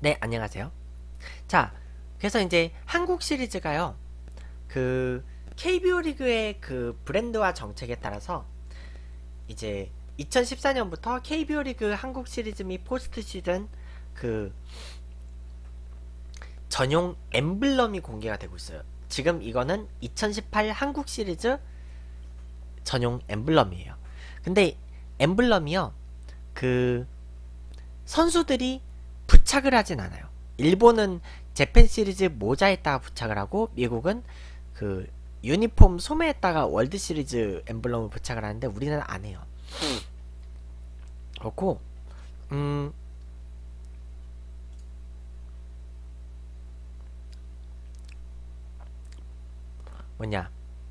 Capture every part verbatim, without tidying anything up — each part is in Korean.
네, 안녕하세요. 자, 그래서 이제 한국 시리즈가요, 그 케이비오 리그의 그 브랜드와 정책에 따라서 이제 이천십사 년부터 케이비오 리그 한국 시리즈 및 포스트 시즌 그 전용 엠블럼이 공개가 되고 있어요. 지금 이거는 이천십팔 한국 시리즈 전용 엠블럼이에요. 근데 엠블럼이요, 그 선수들이 부착을 하진 않아요. 일본은 재팬 시리즈 모자에다가 부착을 하고, 미국은 그 유니폼 소매에다가 월드 시리즈 엠블럼을 부착을 하는데 우리는 안 해요. 그렇고, 음, 뭐냐,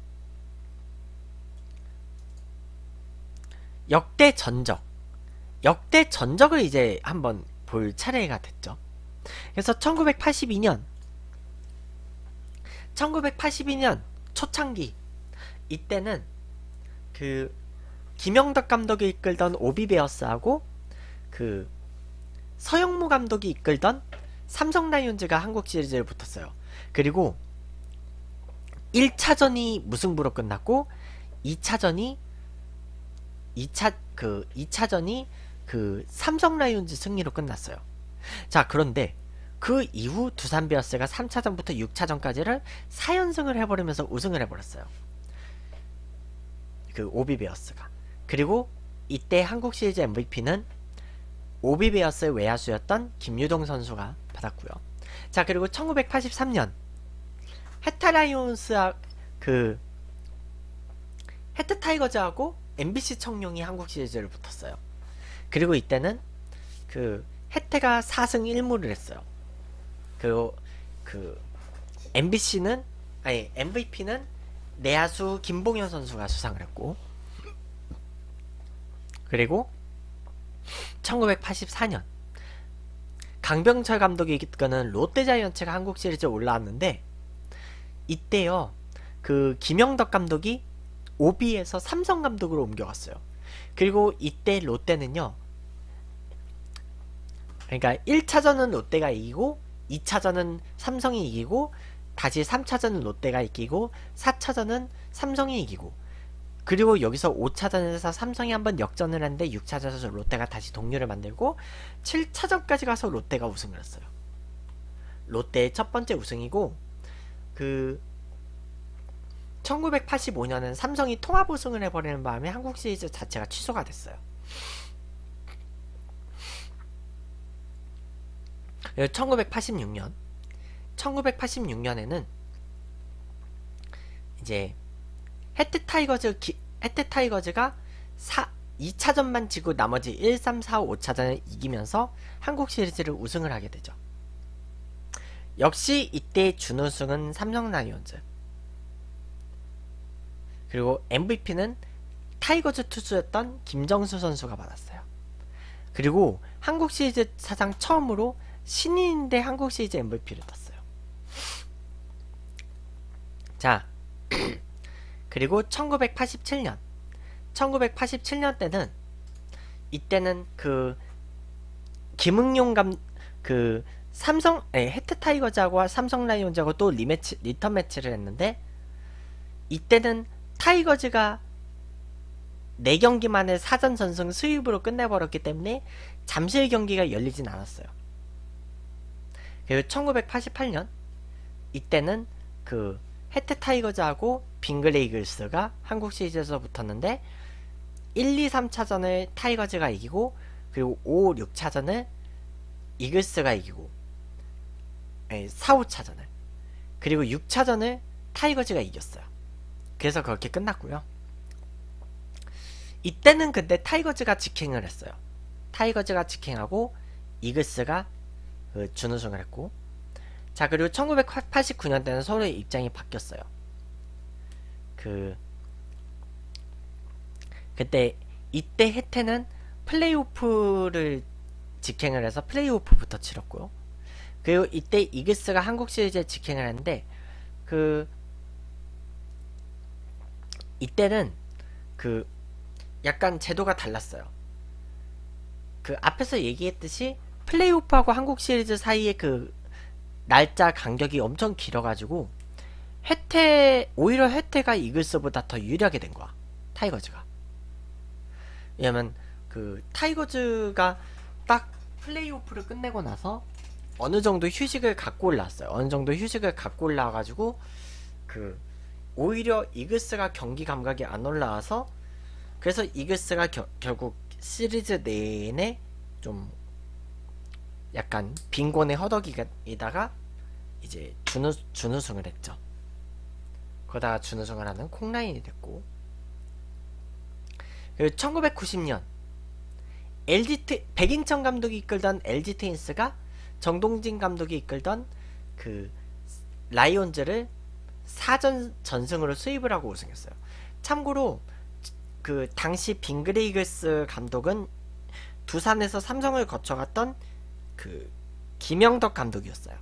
역대 전적, 역대 전적을 이제 한번 볼 차례가 됐죠. 그래서 천구백팔십이 년, 천구백팔십이 년 초창기, 이때는 그 김영덕 감독이 이끌던 오비베어스하고 그 서영무 감독이 이끌던 삼성 라이온즈가 한국 시리즈를 붙었어요. 그리고 일 차전이 무승부로 끝났고, 이 차전이 이 차 그 이 차전이 그 삼성 라이온즈 승리로 끝났어요. 자, 그런데 그 이후 두산 베어스가 삼 차전부터 육 차전까지를 사 연승을 해버리면서 우승을 해버렸어요. 그 오비베어스가. 그리고 이때 한국 시리즈 엠브이피는 오비베어스의 외야수였던 김유동 선수가 받았고요. 자, 그리고 천구백팔십삼 년 해타 라이온스와 그 해태 타이거즈하고 엠비씨 청룡이 한국 시리즈를 붙었어요. 그리고 이때는 그 해태가 사 승 일 무를 했어요. 그리고 그 엠비씨는 아니 엠브이피는 내야수 김봉현 선수가 수상을 했고, 그리고 천구백팔십사 년 강병철 감독이 이끄는 롯데자이언츠가 한국 시리즈에 올라왔는데, 이때요 그 김영덕 감독이 오비에서 삼성 감독으로 옮겨갔어요. 그리고 이때 롯데는요, 그러니까 일 차전은 롯데가 이기고, 이 차전은 삼성이 이기고, 다시 삼 차전은 롯데가 이기고, 사 차전은 삼성이 이기고, 그리고 여기서 오 차전에서 삼성이 한번 역전을 했는데 육 차전에서 롯데가 다시 동률을 만들고, 칠 차전까지 가서 롯데가 우승을 했어요. 롯데의 첫 번째 우승이고, 그 천구백팔십오 년은 삼성이 통합 우승을 해버리는 바람에 한국 시리즈 자체가 취소가 됐어요. 천구백팔십육 년 천구백팔십육 년에는 이제 해태 타이거즈 기, 해태 타이거즈가 이 차전만 지고 나머지 일, 삼, 사, 오 차전을 이기면서 한국 시리즈를 우승을 하게 되죠. 역시 이때 준우승은 삼성 라이온즈, 그리고 엠브이피는 타이거즈 투수였던 김정수 선수가 받았어요. 그리고 한국 시리즈 사상 처음으로 신인인데 한국 시리즈 엠브이피를 땄어요. 자, 그리고 천구백팔십칠 년 천구백팔십칠 년 때는, 이때는 그 김응용 감 그 삼성 에 해태 타이거즈하고 삼성 라이온즈하고 또 리매치 리턴 매치를 했는데, 이때는 타이거즈가 네 경기 만에 사 전 전승 수입으로 끝내버렸기 때문에 잠실 경기가 열리진 않았어요. 그리고 천구백팔십팔 년 이때는 그 해태 타이거즈하고 빙그레 이글스가 한국 시리즈에서 붙었는데, 일, 이, 삼 차전을 타이거즈가 이기고, 그리고 오, 육 차전을 이글스가 이기고, 아니, 사, 오 차전을, 그리고 육 차전을 타이거즈가 이겼어요. 그래서 그렇게 끝났고요. 이때는 근데 타이거즈가 직행을 했어요. 타이거즈가 직행하고 이글스가 그 준우승을 했고, 자, 그리고 천구백팔십구 년 때는 서로의 입장이 바뀌었어요. 그 그때 이때 해태는 플레이오프를 직행을 해서 플레이오프부터 치렀고요. 그리고 이때 이글스가 한국 시리즈에 직행을 했는데, 그 이때는 그 약간 제도가 달랐어요. 그 앞에서 얘기했듯이 플레이오프하고 한국 시리즈 사이의 그 날짜 간격이 엄청 길어가지고 혜태 오히려 혜태가 이글스보다 더 유리하게 된 거야. 타이거즈가. 왜냐면 그 타이거즈가 딱 플레이오프를 끝내고 나서 어느 정도 휴식을 갖고 올라왔어요. 어느 정도 휴식을 갖고 올라와가지고 그 오히려 이글스가 경기 감각이 안 올라와서 그래서 이글스가 겨, 결국 시리즈 내내 좀 약간 빈곤의 허덕이다가 이제 준우, 준우승을 했죠. 그러다가 준우승을 하는 콩라인이 됐고, 그리고 천구백구십 년 엘지 트, 백인천 감독이 이끌던 엘지 트윈스가 정동진 감독이 이끌던 그 라이온즈를 사전 전승으로 수입을 하고 우승했어요. 참고로 그 당시 빙그레이글스 감독은 두산에서 삼성을 거쳐갔던 그 김영덕 감독이었어요.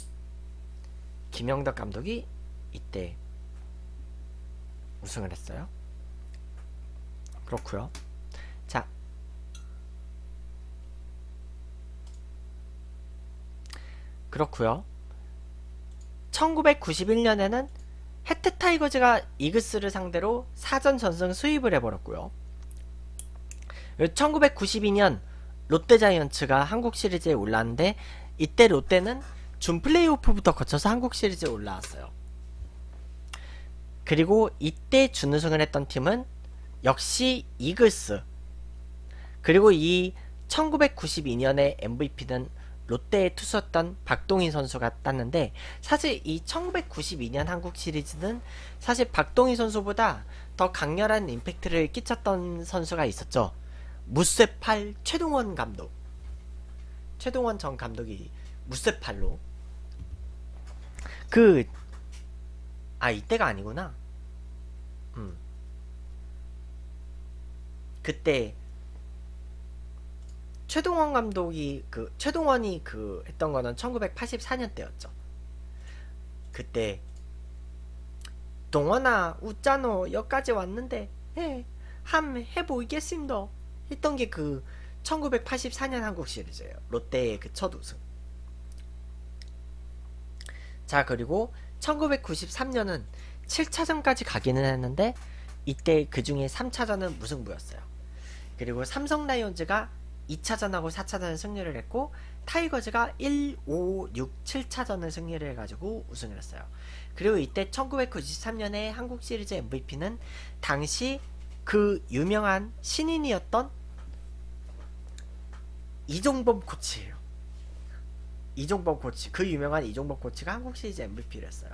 김영덕 감독이 이때 우승을 했어요. 그렇고요. 자, 그렇고요. 천구백구십일 년에는 해태 타이거즈가 이글스를 상대로 사전 전승 수입을 해버렸고요. 천구백구십이 년 롯데 자이언츠가 한국 시리즈에 올라왔는데 이때 롯데는 준 플레이오프부터 거쳐서 한국 시리즈에 올라왔어요. 그리고 이때 준우승을 했던 팀은 역시 이글스. 그리고 이 천구백구십이 년의 엠브이피는 롯데에 투수였던 박동희 선수가 땄는데, 사실 이 천구백구십이 년 한국 시리즈는 사실 박동희 선수보다 더 강렬한 임팩트를 끼쳤던 선수가 있었죠. 무쇠팔 최동원 감독. 최동원 전 감독이 무쇠팔로 그 아 이때가 아니구나. 음 그때 최동원 감독이 그 최동원이 그 했던 거는 천구백팔십사 년 때였죠. 그때 동원아 웃자노 여기까지 왔는데 예, 함 해보이겠습니다 했던 게 그 천구백팔십사 년 한국 시리즈예요. 롯데의 그 첫 우승. 자, 그리고 천구백구십삼 년은 칠 차전까지 가기는 했는데 이때 그 중에 삼 차전은 무승부였어요. 그리고 삼성 라이온즈가 이 차전하고 사 차전을 승리를 했고 타이거즈가 일, 오, 육, 칠 차전을 승리를 해가지고 우승을 했어요. 그리고 이때 천구백구십삼 년에 한국 시리즈 엠브이피는 당시 그 유명한 신인이었던 이종범 코치예요. 이종범 코치, 그 유명한 이종범 코치가 한국 시리즈 엠브이피를 했어요.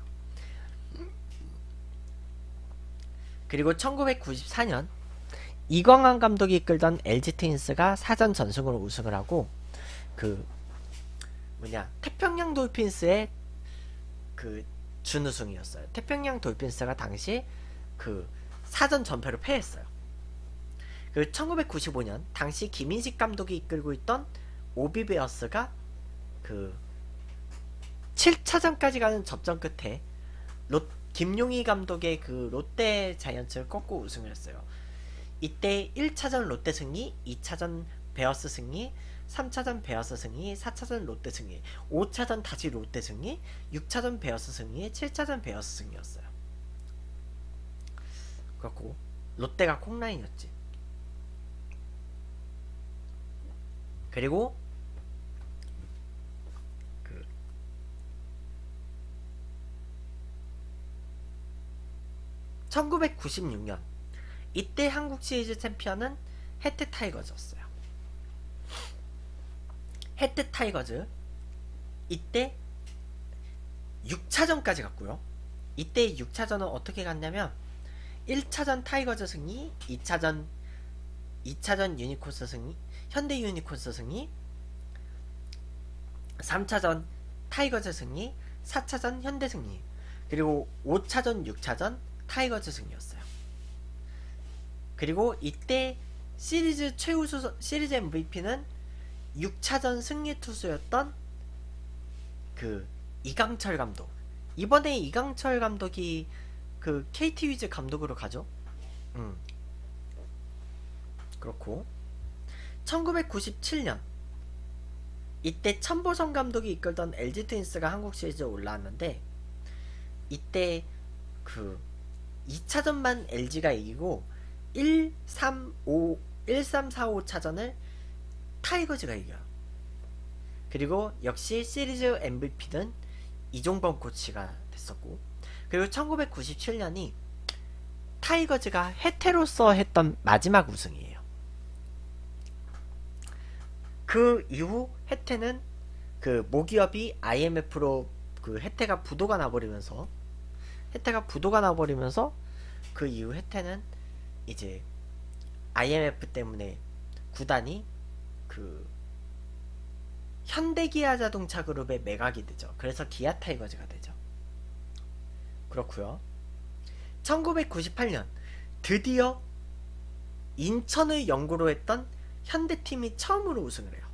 그리고 천구백구십사 년 이광환 감독이 이끌던 엘지 트윈스가 사전 전승으로 우승을 하고 그 뭐냐 태평양 돌핀스의 그 준우승이었어요. 태평양 돌핀스가 당시 그 사전 전패로 패했어요. 그리고 천구백구십오 년 당시 김인식 감독이 이끌고 있던 오비베어스가 그 칠 차전까지 가는 접전 끝에 롯, 김용희 감독의 그 롯데 자이언츠를 꺾고 우승을 했어요. 이때 일 차전 롯데 승리, 이 차전 베어스 승리, 삼 차전 베어스 승리, 사 차전 롯데 승리, 오 차전 다시 롯데 승리, 육 차전 베어스 승리, 칠 차전 베어스 승리였어요. 그렇고 롯데가 콩라인이었지. 그리고 그 천구백구십육 년 이때 한국 시리즈 챔피언은 해태 타이거즈였어요. 해태 타이거즈 이때 육 차전까지 갔고요. 이때 육 차전은 어떻게 갔냐면 일 차전 타이거즈 승리, 이 차전 이 차전 유니콘스 승리, 현대 유니콘스 승리, 삼 차전 타이거즈 승리, 사 차전 현대 승리, 그리고 오 차전 육 차전 타이거즈 승리였어요. 그리고 이때 시리즈 최우수 시리즈 엠브이피는 육 차전 승리 투수였던 그 이강철 감독. 이번에 이강철 감독이 그 케이티 위즈 감독으로 가죠. 음. 그렇고 천구백구십칠 년 이때 천보성 감독이 이끌던 엘지 트윈스가 한국 시리즈에 올라왔는데 이때 그 이 차전만 엘지가 이기고 일, 삼, 오, 일, 삼, 사, 오 차전을 타이거즈가 이겨요. 그리고 역시 시리즈 엠브이피는 이종범 코치가 됐었고, 그리고 천구백구십칠 년이 타이거즈가 해태로서 했던 마지막 우승이에요. 그 이후 해태는 그 모기업이 아이엠에프로 그 해태가 부도가 나버리면서 해태가 부도가 나버리면서 그 이후 해태는 이제 아이엠에프 때문에 구단이 그 현대기아 자동차 그룹의 매각이 되죠. 그래서 기아 타이거즈가 되죠. 그렇고요. 천구백구십팔 년 드디어 인천을 연고로 했던 현대팀이 처음으로 우승을 해요.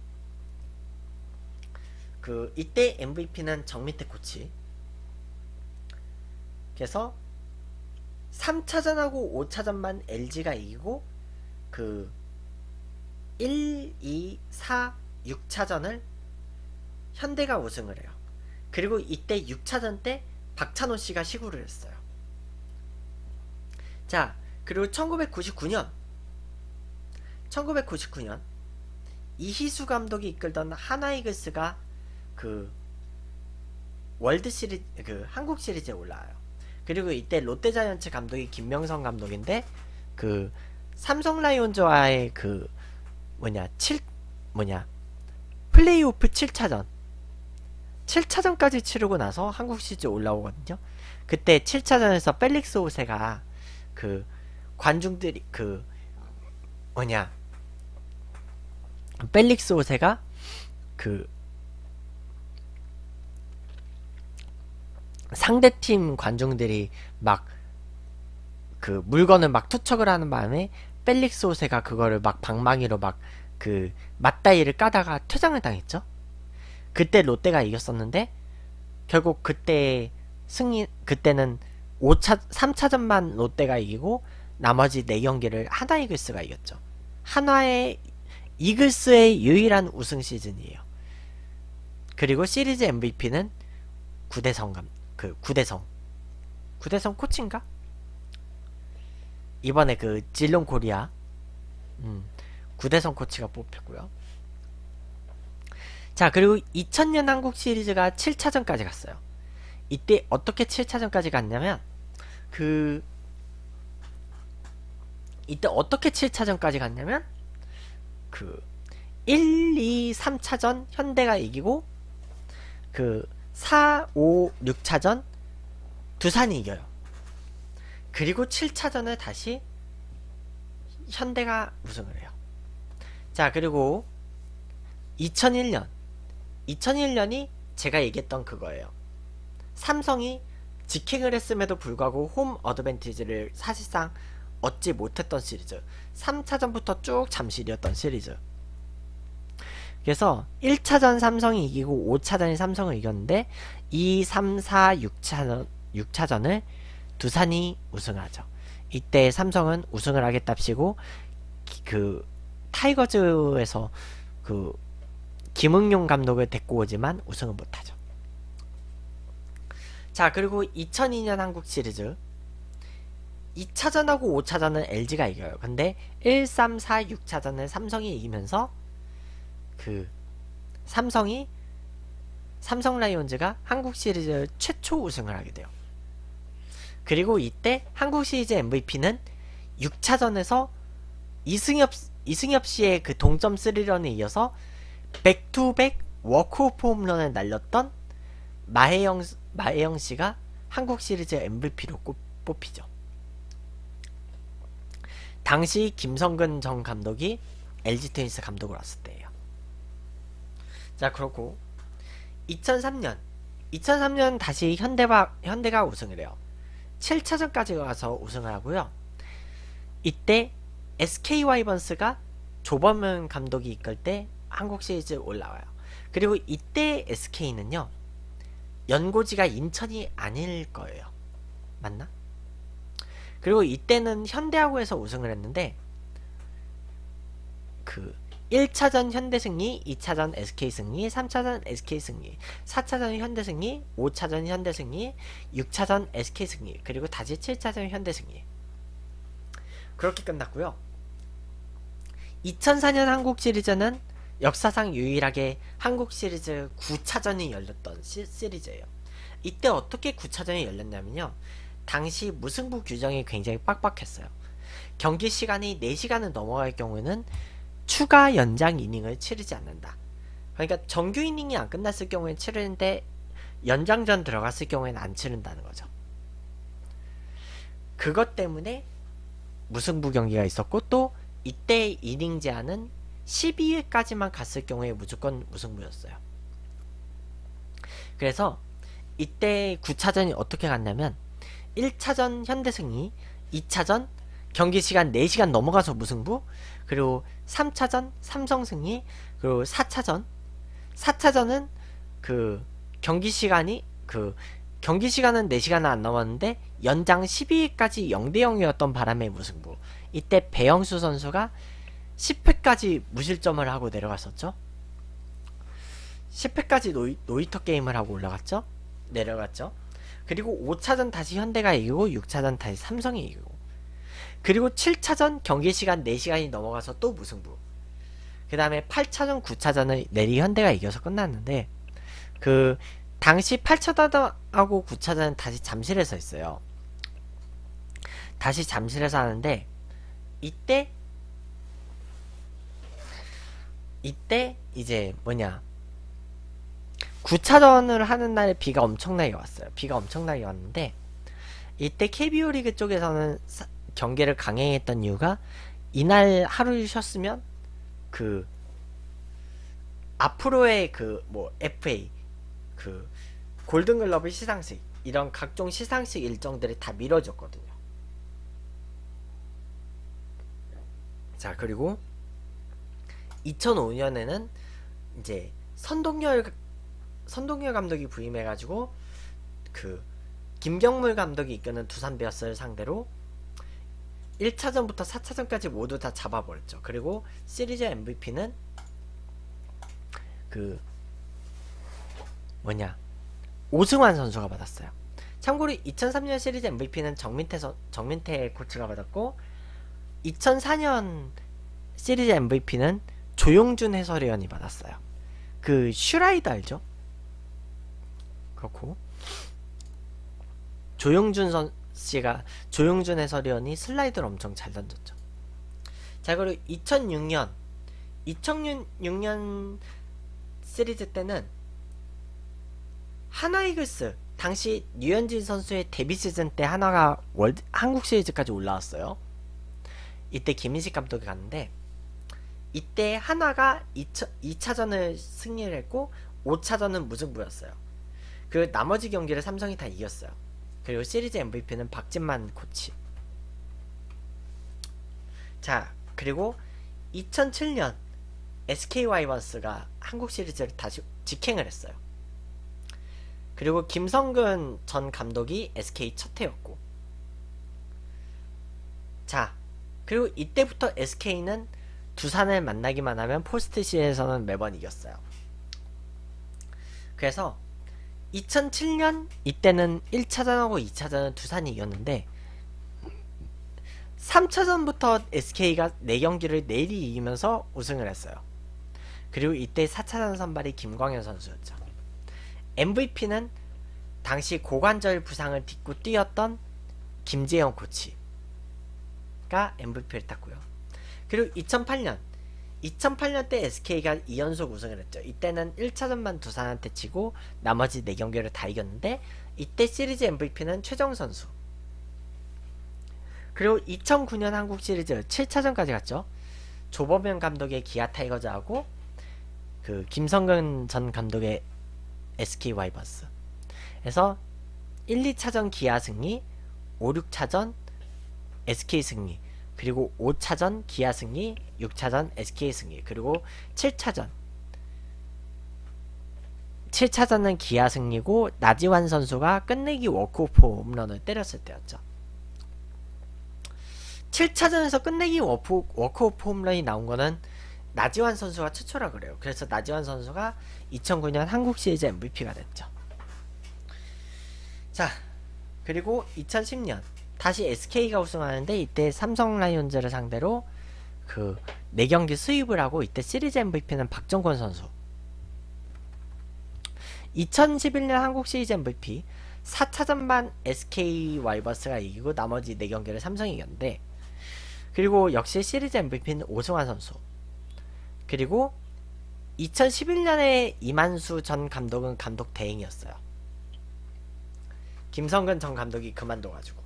그 이때 엠브이피는 정미태 코치. 그래서 삼 차전하고 오 차전만 엘지가 이기고 그 일, 이, 사, 육 차전을 현대가 우승을 해요. 그리고 이때 육 차전 때 박찬호씨가 시구를 했어요. 자, 그리고 천구백구십구 년 천구백구십구 년 이희수 감독이 이끌던 하나이글스가 그 월드 시리즈, 그 한국 시리즈에 올라와요. 그리고 이때 롯데자이언츠 감독이 김명성 감독인데 그 삼성 라이온즈와의 그 뭐냐 칠 뭐냐 플레이오프 칠 차전 칠 차전까지 치르고 나서 한국 시리즈 올라오거든요. 그때 칠 차전에서 펠릭스 호세가 그 관중들이 그 뭐냐 펠릭스 호세가 그 상대팀 관중들이 막 그 물건을 막 투척을 하는 바람에 펠릭스 호세가 그거를 막 방망이로 막 그 맞다이를 까다가 퇴장을 당했죠. 그때 롯데가 이겼었는데 결국 그때 승리 그때는 오 차 삼 차전만 롯데가 이기고 나머지 네 경기를 하나 이글스가 이겼죠. 한화의 이글스의 유일한 우승 시즌이에요. 그리고 시리즈 엠브이피는 구대성 감, 그 구대성 구대성 코치인가? 이번에 그 질롱 코리아 음, 구대성 코치가 뽑혔고요. 자, 그리고 이천 년 한국 시리즈가 칠 차전까지 갔어요. 이때 어떻게 칠 차전까지 갔냐면 그 이때 어떻게 칠 차전까지 갔냐면 그 일, 이, 삼 차전 현대가 이기고 그 사, 오, 육 차전 두산이 이겨요. 그리고 칠 차전을 다시 현대가 우승을 해요. 자, 그리고 이천일 년 이천일 년이 제가 얘기했던 그거예요. 삼성이 직행을 했음에도 불구하고 홈 어드밴티지를 사실상 얻지 못했던 시리즈. 삼 차전부터 쭉 잠실이었던 시리즈. 그래서 일 차전 삼성이 이기고 오 차전이 삼성을 이겼는데 이, 삼, 사, 육 차전, 육 차전을 두산이 우승하죠. 이때 삼성은 우승을 하겠답시고 그 타이거즈에서 그 김응용 감독을 데리고 오지만 우승을 못하죠. 자, 그리고 이천이 년 한국 시리즈 이 차전하고 오 차전은 엘지가 이겨요. 근데 일, 삼, 사, 육 차전을 삼성이 이기면서 그 삼성이 삼성 라이온즈가 한국 시리즈 최초 우승을 하게 돼요. 그리고 이때 한국 시리즈 엠브이피는 육 차전에서 이승엽, 이승엽 씨의 그 동점 스리런에 이어서 백투백 워크오프 홈런을 날렸던 마혜영, 마혜영 씨가 한국 시리즈 엠브이피로 뽑히죠. 당시 김성근 전 감독이 엘지 트윈스 감독으로 왔을 때예요. 자, 그렇고 이천삼 년 이천삼 년 다시 현대가, 현대가 우승을 해요. 칠 차전까지 가서 우승을 하고요. 이때 에스케이 와이번스가 조범현 감독이 이끌 때 한국 시리즈 올라와요. 그리고 이때 에스케이는요 연고지가 인천이 아닐 거예요. 맞나? 그리고 이때는 현대하고 해서 우승을 했는데 그 일 차전 현대 승리, 이 차전 에스케이 승리, 삼 차전 에스케이 승리, 사 차전 현대 승리, 오 차전 현대 승리, 육 차전 에스케이 승리, 그리고 다시 칠 차전 현대 승리. 그렇게 끝났고요. 이천사 년 한국 시리즈는 역사상 유일하게 한국 시리즈 구 차전이 열렸던 시, 시리즈예요. 이때 어떻게 구 차전이 열렸냐면요. 당시 무승부 규정이 굉장히 빡빡했어요. 경기 시간이 네 시간을 넘어갈 경우에는 추가 연장 이닝을 치르지 않는다. 그러니까 정규 이닝이 안 끝났을 경우엔 치르는데 연장전 들어갔을 경우에는 안 치른다는 거죠. 그것 때문에 무승부 경기가 있었고, 또 이때 이닝 제한은 십이 회까지만 갔을 경우에 무조건 무승부였어요. 그래서 이때 구 차전이 어떻게 갔냐면 일 차전 현대승리, 이 차전 경기시간 네 시간 넘어가서 무승부, 그리고 삼 차전 삼성승리, 그리고 사 차전 사 차전은 그 경기시간이 그 경기시간은 네 시간은 안 넘었는데 연장 십이 회까지 영 대 영이었던 바람에 무승부. 이때 배영수 선수가 십 회까지 무실점을 하고 내려갔었죠. 십 회까지 노이, 노이터 게임을 하고 올라갔죠. 내려갔죠. 그리고 오 차전 다시 현대가 이기고 육 차전 다시 삼성이 이기고, 그리고 칠 차전 경기시간 네 시간이 넘어가서 또 무승부. 그 다음에 팔 차전 구 차전을 내리 현대가 이겨서 끝났는데, 그 당시 팔 차전하고 구 차전은 다시 잠실에서 했어요. 다시 잠실에서 하는데 이때 이때 이제 뭐냐, 구 차전을 하는 날 비가 엄청나게 왔어요. 비가 엄청나게 왔는데 이때 케이비오 리그 쪽에서는 사, 경기를 강행했던 이유가 이날 하루 쉬었으면 그 앞으로의 그 뭐 에프에이 그 골든글러브 시상식 이런 각종 시상식 일정들이 다 미뤄졌거든요. 자, 그리고 이천오 년에는 이제 선동열 선동열 감독이 부임해가지고 그 김경물 감독이 이끄는 두산 베어스를 상대로 일 차전부터 사 차전까지 모두 다 잡아버렸죠. 그리고 시리즈 엠브이피는 그 뭐냐 오승환 선수가 받았어요. 참고로 이천삼 년 시리즈 엠브이피는 정민태, 선, 정민태 코치가 받았고, 이천사 년 시리즈 엠브이피는 조용준 해설위원이 받았어요. 그 슈라이더 알죠? 그렇고 조용준 선 씨가 조용준 해설위원이 슬라이드를 엄청 잘 던졌죠. 자, 그리고 이천육 년 이천육 년 시리즈 때는 하나이글스, 당시 류현진 선수의 데뷔 시즌 때 하나가 월드 한국 시리즈까지 올라왔어요. 이때 김인식 감독이 갔는데 이때 하나가 이 차전을 승리를 했고 오 차전은 무승부였어요. 그 나머지 경기를 삼성이 다 이겼어요. 그리고 시리즈 엠브이피는 박진만 코치. 자, 그리고 이천칠 년 에스케이 와이번스가 한국 시리즈를 다시 직행을 했어요. 그리고 김성근 전 감독이 에스케이 첫 해였고, 자, 그리고 이때부터 에스케이는 두산을 만나기만 하면 포스트시즌에서는 매번 이겼어요. 그래서 이천칠 년 이때는 일 차전하고 이 차전은 두산이 이겼는데 삼 차전부터 에스케이가 네 경기를 내리 이기면서 우승을 했어요. 그리고 이때 사 차전 선발이 김광현 선수였죠. 엠브이피는 당시 고관절 부상을 딛고 뛰었던 김재영 코치가 엠브이피를 땄고요. 그리고 이천팔 년 이천팔 년 때 에스케이가 이 연속 우승을 했죠. 이때는 일 차전만 두산한테 치고 나머지 네 경기를 다 이겼는데 이때 시리즈 엠브이피는 최정 선수. 그리고 이천구 년 한국 시리즈 칠 차전까지 갔죠. 조범현 감독의 기아 타이거즈하고 그 김성근 전 감독의 에스케이 와이번스. 그래서 일, 이 차전 기아 승리, 오, 육 차전 에스케이 승리, 그리고 오 차전 기아 승리, 육 차전 에스케이 승리, 그리고 칠 차전 칠 차전은 기아 승리고 나지완 선수가 끝내기 워크오프 홈런을 때렸을 때였죠. 칠 차전에서 끝내기 워크, 워크오프 홈런이 나온 거는 나지완 선수가 최초라 그래요. 그래서 나지완 선수가 이천구 년 한국 시리즈 엠브이피가 됐죠. 자, 그리고 이천십 년 다시 에스케이가 우승하는데 이때 삼성 라이온즈를 상대로 그 네 경기 수입을 하고 이때 시리즈 엠브이피는 박정권 선수. 이천십일 년 한국 시리즈 엠브이피 사 차전반 에스케이 와이버스가 이기고 나머지 네 경기를 삼성이 이겼는데, 그리고 역시 시리즈 엠브이피는 오승환 선수. 그리고 이천십일 년에 이만수 전 감독은 감독 대행이었어요. 김성근 전 감독이 그만둬가지고.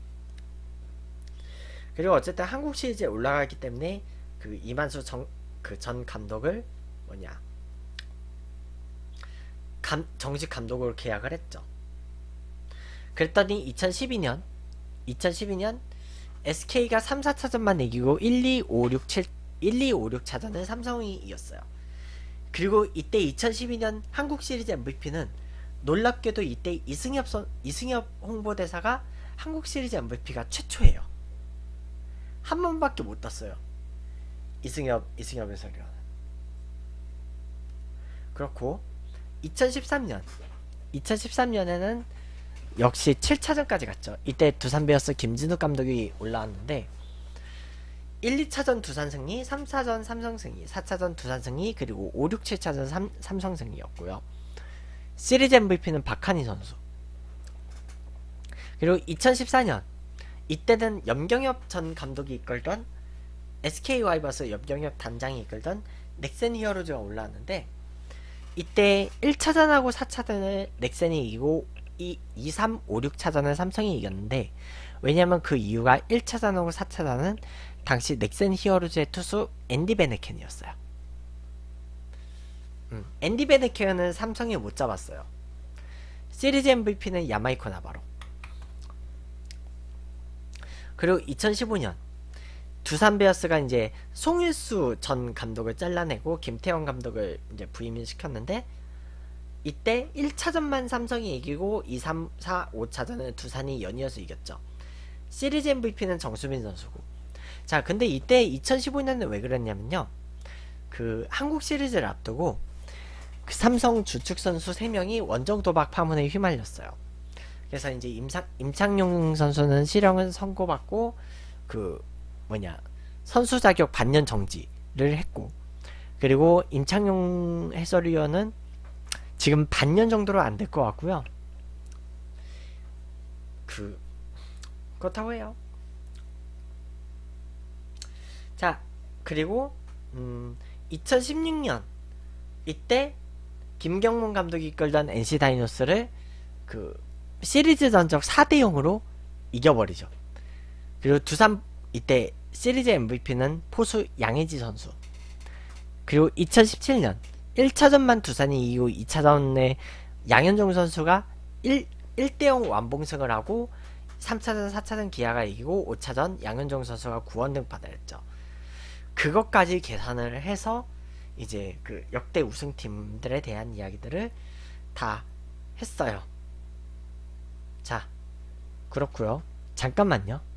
그리고 어쨌든 한국 시리즈에 올라가기 때문에 그 이만수 전, 그 전 감독을 뭐냐 감, 정식 감독으로 계약을 했죠. 그랬더니 이천십이 년 이천십이 년 에스케이가 삼, 사 차전만 이기고 일, 이, 오, 육, 칠, 일, 이, 오, 육 차전은 삼성이 이겼어요. 그리고 이때 이천십이 년 한국 시리즈 엠브이피는 놀랍게도 이때 이승엽 선, 이승엽 홍보대사가 한국 시리즈 엠브이피가 최초예요. 한 번밖에 못 땄어요. 이승엽, 이승엽 해설위원. 그렇고 이천십삼 년 이천십삼 년에는 역시 칠 차전까지 갔죠. 이때 두산 베어스 김진욱 감독이 올라왔는데 일, 이 차전 두산 승리, 삼 차전 삼성 승리, 사 차전 두산 승리, 그리고 오, 육, 칠 차전 삼, 삼성 승리였고요. 시리즈 엠브이피는 박한희 선수. 그리고 이천십사 년 이때는 염경엽 전 감독이 이끌던 에스케이 와이버스 염경엽 단장이 이끌던 넥센 히어로즈가 올라왔는데 이때 일 차전하고 사 차전을 넥센이 이기고 이, 이, 삼, 오, 육 차전을 삼성이 이겼는데, 왜냐면 그 이유가 일 차전하고 사 차전은 당시 넥센 히어로즈의 투수 앤디 베네켄이었어요. 음, 앤디 베네켄은 삼성이 못 잡았어요. 시리즈 엠브이피는 야마이코 나바로. 그리고 이천십오 년 두산 베어스가 이제 송일수 전 감독을 잘라내고 김태형 감독을 이제 부임을 시켰는데 이때 일 차전만 삼성이 이기고 이, 삼, 사, 오 차전은 두산이 연이어서 이겼죠. 시리즈 엠브이피는 정수빈 선수고. 자, 근데 이때 이천십오 년은 왜 그랬냐면요, 그 한국 시리즈를 앞두고 그 삼성 주축 선수 세 명이 원정 도박 파문에 휘말렸어요. 그래서 이제 임상, 임창용 선수는 실형은 선고받고 그 뭐냐 선수 자격 반년 정지를 했고, 그리고 임창용 해설위원은 지금 반년 정도로 안 될 것 같고요. 그 그렇다고 해요. 자, 그리고 음, 이천십육 년 이때 김경문 감독이 이끌던 엔씨 다이노스를 그 시리즈 전적 사 대 영으로 이겨버리죠. 그리고 두산 이때 시리즈 엠브이피는 포수 양의지 선수. 그리고 이천십칠 년 일 차전만 두산이 이기고 이 차전에 양현종 선수가 일 대 영 완봉승을 하고 삼 차전 사 차전 기아가 이기고 오 차전 양현종 선수가 구원등 받아냈죠. 그것까지 계산을 해서 이제 그 역대 우승팀들에 대한 이야기들을 다 했어요. 자, 그렇고요. 잠깐만요.